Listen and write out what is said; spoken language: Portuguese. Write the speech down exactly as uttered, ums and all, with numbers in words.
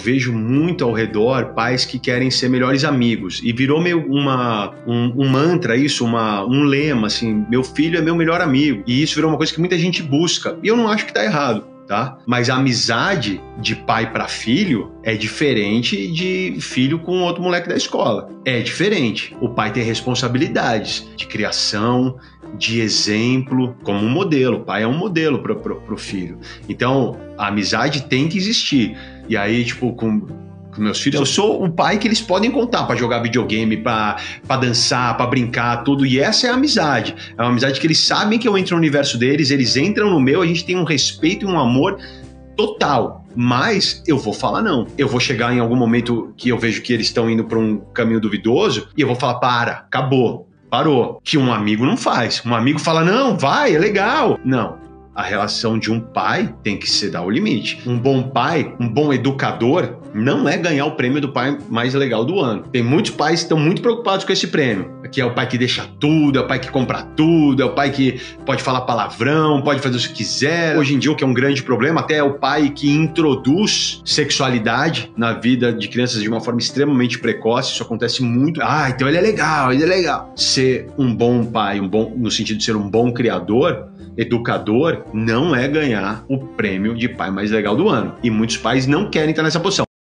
vejo muito ao redor pais que querem ser melhores amigos e virou meio uma, um, um mantra isso, uma, um lema assim, meu filho é meu melhor amigo, e isso virou uma coisa que muita gente busca e eu não acho que tá errado, tá? Mas a amizade de pai para filho é diferente de filho com outro moleque da escola, é diferente. O pai tem responsabilidades de criação, de exemplo, como um modelo. O pai é um modelo pro, pro, pro filho. Então, a amizade tem que existir. E aí, tipo, com, com meus filhos, eu sou o pai que eles podem contar para jogar videogame, para dançar, para brincar, tudo. E essa é a amizade. É uma amizade que eles sabem que eu entro no universo deles, eles entram no meu, a gente tem um respeito e um amor total. Mas eu vou falar não. Eu vou chegar em algum momento que eu vejo que eles estão indo para um caminho duvidoso e eu vou falar, para, acabou. Parou. Que um amigo não faz. Um amigo fala, não, vai, é legal. Não. A relação de um pai tem que se dar o limite. Um bom pai, um bom educador, não é ganhar o prêmio do pai mais legal do ano. Tem muitos pais que estão muito preocupados com esse prêmio. Que é o pai que deixa tudo, é o pai que compra tudo, é o pai que pode falar palavrão, pode fazer o que quiser. Hoje em dia, o que é um grande problema, até é o pai que introduz sexualidade na vida de crianças de uma forma extremamente precoce. Isso acontece muito. Ah, então ele é legal, ele é legal. Ser um bom pai, um bom, no sentido de ser um bom criador, educador, não é ganhar o prêmio de pai mais legal do ano. E muitos pais não querem estar nessa posição.